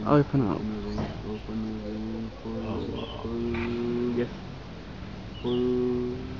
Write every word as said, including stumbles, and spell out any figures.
Open up. Open the ring, open the ring, pull, Allah. pull, yes, pull.